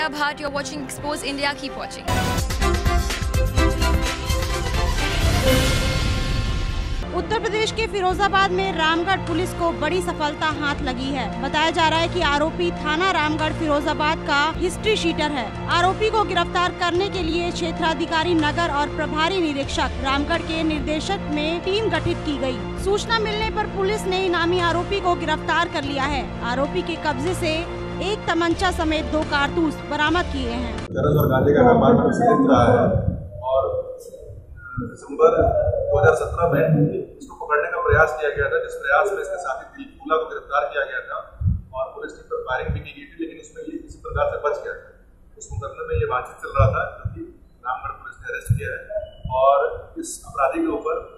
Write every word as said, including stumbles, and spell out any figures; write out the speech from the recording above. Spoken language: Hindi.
Priya Bhatt. You're watching Expose India. Keep watching. Uttar Pradesh के फिरोजाबाद में रामगढ़ पुलिस को बड़ी सफलता हाथ लगी है। बताया जा रहा है कि आरोपी थाना रामगढ़ फिरोजाबाद का हिस्ट्री शीटर है। आरोपी को गिरफ्तार करने के लिए क्षेत्राधिकारी नगर और प्रभारी निरीक्षक रामगढ़ के निर्देशक में टीम गठित की गई। सूचना मिलने पर पुलिस ने इनामी आरोपी को गिरफ्तार कर लिया है। आरोपी के कब्जे से एक तमंचा समेत दो कारतूस बरामद किए हैं। दिसंबर दो हज़ार सत्रह में इसको पकड़ने का प्रयास किया गया था, जिस प्रयास में इसके साथी दिलफुला को गिरफ्तार किया गया था और पुलिस टीम पर फायरिंग भी की गई थी, लेकिन उसमें ये किसी प्रकार से बच गया। उस मुकदमे में ये बातचीत चल रहा था, क्योंकि रामगढ़ पुलिस ने अरेस्ट किया है और इस अपराधी के ऊपर